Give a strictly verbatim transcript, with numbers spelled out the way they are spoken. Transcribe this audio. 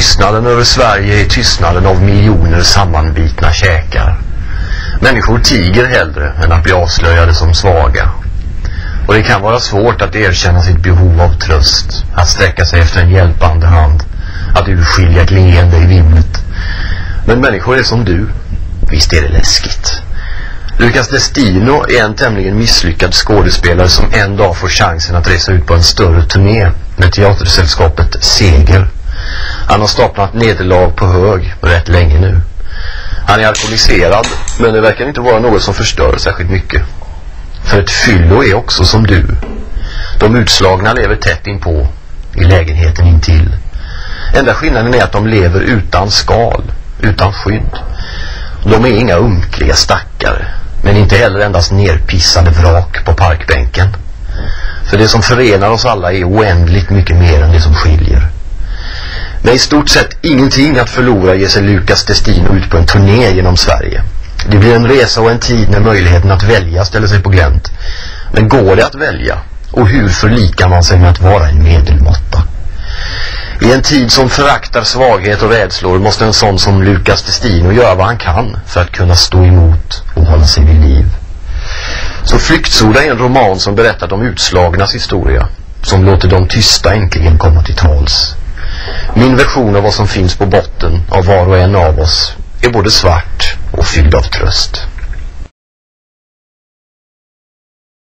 Tystnaden över Sverige är tystnaden av miljoner sammanbitna käkar. Människor tiger hellre än att bli avslöjade som svaga. Och det kan vara svårt att erkänna sitt behov av tröst, att sträcka sig efter en hjälpande hand, att urskilja ett leende i vimlet. Men människor är som du. Visst är det läskigt. Lucas Destino är en tämligen misslyckad skådespelare som en dag får chansen att resa ut på en större turné med teatersällskapet Seger. Han har staplat nederlag på hög rätt länge nu. Han är alkoholiserad, men det verkar inte vara något som förstör särskilt mycket. För ett fyllo är också som du. De utslagna lever tätt inpå, i lägenheten intill. Enda skillnaden är att de lever utan skal, utan skydd. De är inga unkliga stackare, men inte heller endast nerpissade vrak på parkbänken. För det som förenar oss alla är oändligt mycket mer än det som skiljer. Med i stort sett ingenting att förlora ger sig Lucas Destino ut på en turné genom Sverige. Det blir en resa och en tid när möjligheten att välja ställer sig på glänt. Men går det att välja? Och hur förlikar man sig med att vara en medelmåtta? I en tid som föraktar svaghet och rädslor måste en sån som Lucas Destino göra vad han kan för att kunna stå emot och hålla sig vid liv. Så Flyktsoda är en roman som berättar de utslagnas historia, som låter de tysta äntligen komma till tals. Min version av vad som finns på botten av var och en av oss är både svart och fylld av tröst.